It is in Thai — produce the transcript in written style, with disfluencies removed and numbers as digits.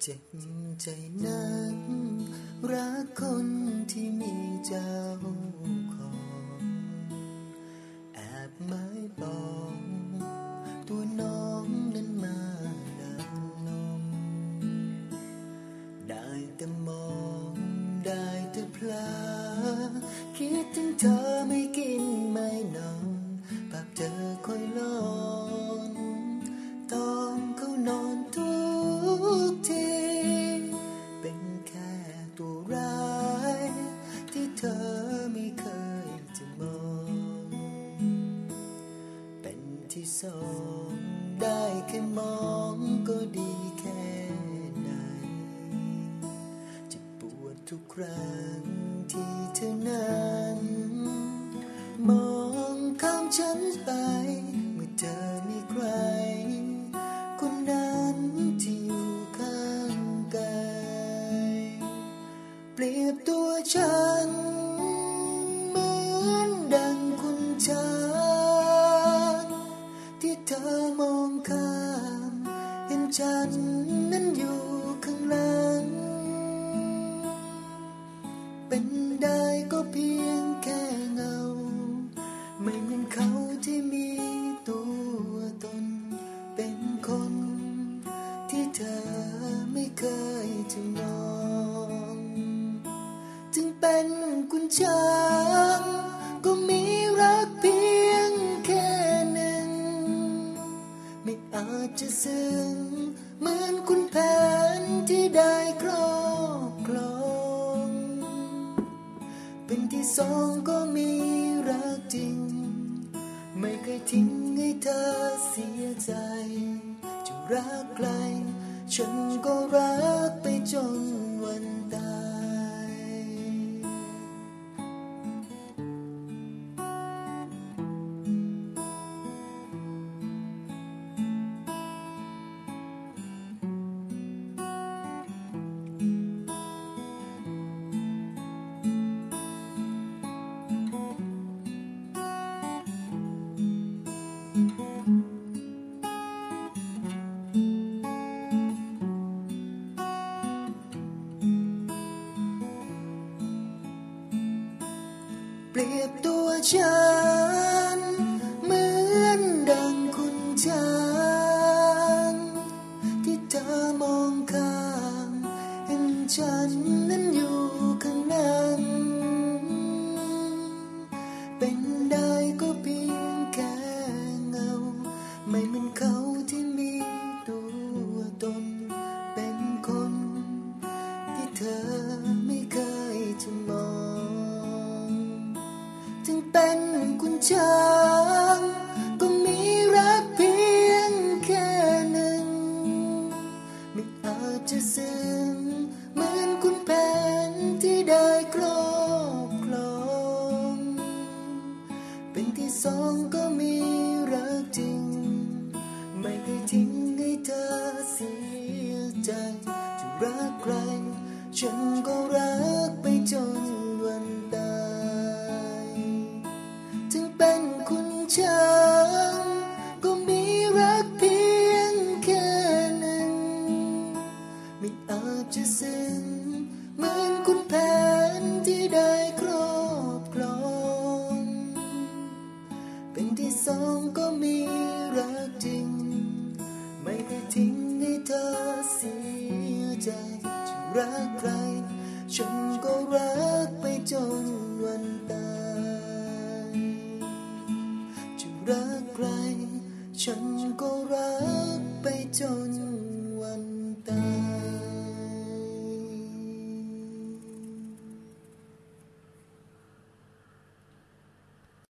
จ็บใจนักรักคนที่มีเจ้าของแอบไม้ปองตัวน้องนั้นมาดักลมได้แต่มองได้แต่พลาคิดถึงเธอไม่กินไม่นอนปากเธอคอยลอนตอนเขานอนทุกทีเป็นแค่ตัวร้ายที่เธอไม่เคยจะมองเป็นที่สองได้แค่มองก็ดีแค่ไหนจะปวดทุกครั้งที่เธอนั้นมองข้ามฉันไปเมื่อเธอมีใครคนนั้นที่อยู่ข้างกายเปรียบตัวฉันเหมือนดังคุณช้างที่เธอมองข้ามเห็นฉันนั้นอยู่ข้างหลังเป็นได้ก็เพียงแค่เงาไม่เหมือนเขาที่มีตัวตนเป็นคนที่เธอไม่เคยจะมองถึงเป็นกุญช้างก็มีรักเพียงแค่หนึ่งไม่อาจจะซึ้งเหมือนคุณแผนที่ได้ครอบครองเป็นที่สองก็มีรักจริงไม่เคยทิ้งให้เธอเสียใจจะรักใครฉันก็รักไปจนวันตายเปรียบตัวฉันเหมือนดังคุณช้างที่เธอมองข้ามเห็นฉันนั้นอยู่ข้างหลังเป็นได้ก็เพียงแค่เงาไม่เหมือนเขาที่มีตัวตนเป็นคนที่เธอไม่เคยจะมองถึงเป็นกุญช้างก็มีรักเพียงแค่หนึ่งไม่อาจจะซึ้งเหมือนคุณแผนที่ได้ครอบครองเป็นที่สองก็มีรักจริงไม่เคยทิ้งให้เธอเสียใจจะรักใครฉันก็รักไปจนวันตายถึงเป็นคุณช้างก็มีรักเพียงแค่หนึ่งไม่อาจจะซึ้งเหมือนคุณแผนที่ได้ครอบครองเป็นที่สองก็มีรักจริงไม่เคยทิ้งให้เธอเสียใจจะรักใครฉันก็รักไปจนวันตายจะรักใครฉันก็รักไปจน